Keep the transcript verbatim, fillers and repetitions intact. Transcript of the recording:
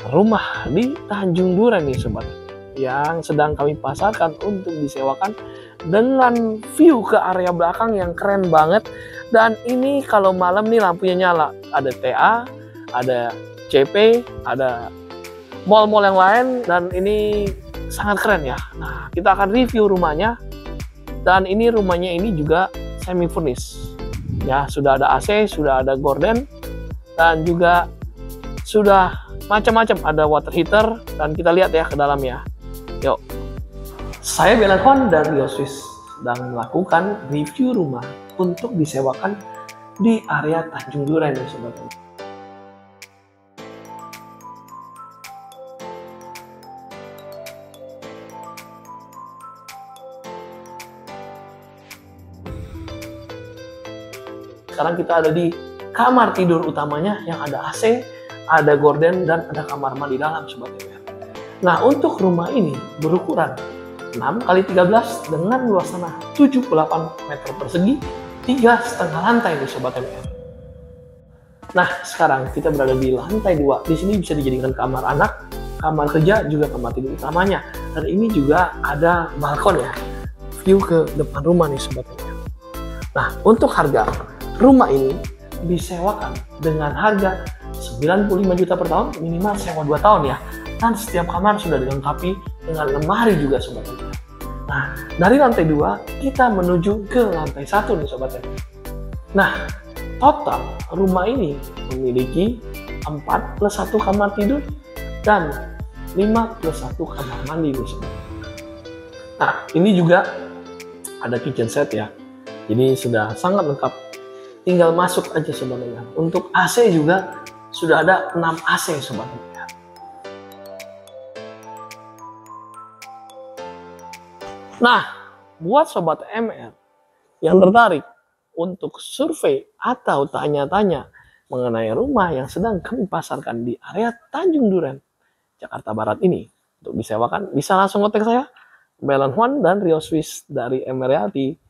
rumah di Tanjung Duren nih sobat, yang sedang kami pasarkan untuk disewakan dengan view ke area belakang yang keren banget. Dan ini kalau malam nih lampunya nyala, ada T A, ada C P, ada mall-mall yang lain, dan ini sangat keren ya. Nah, kita akan review rumahnya. Dan ini rumahnya ini juga semi furnish ya, sudah ada A C, sudah ada gorden, dan juga sudah macam-macam, ada water heater. Dan kita lihat ya ke dalamnya. Yuk, saya Belanhon dari Yoswis sedang melakukan review rumah untuk disewakan di area Tanjung Duren ya sobat. Sekarang kita ada di kamar tidur utamanya yang ada A C, ada gorden, dan ada kamar mandi dalam sobat. Nah, untuk rumah ini berukuran enam kali tiga belas dengan luas tanah tujuh puluh delapan meter persegi, tiga setengah lantai nih sobat M R. Nah, sekarang kita berada di lantai dua. Di sini bisa dijadikan kamar anak, kamar kerja, juga kamar tidur utamanya. Dan ini juga ada balkon ya, view ke depan rumah nih sobat M R. Nah, untuk harga rumah ini disewakan dengan harga sembilan puluh lima juta per tahun, minimal sewa dua tahun ya. Dan setiap kamar sudah dilengkapi dengan lemari juga sobat. Nah, dari lantai dua kita menuju ke lantai satu nih sobat. Nah, total rumah ini memiliki empat plus satu kamar tidur dan lima plus satu kamar mandi nih sobat. Nah, ini juga ada kitchen set ya. Jadi sudah sangat lengkap. Tinggal masuk aja sobat. Untuk A C juga sudah ada enam A C sobat. Nah, buat sobat M R yang tertarik untuk survei atau tanya-tanya mengenai rumah yang sedang kami pasarkan di area Tanjung Duren, Jakarta Barat ini untuk disewakan, bisa langsung kontak saya, Belanhon dan Rio Swiss dari M R Realty.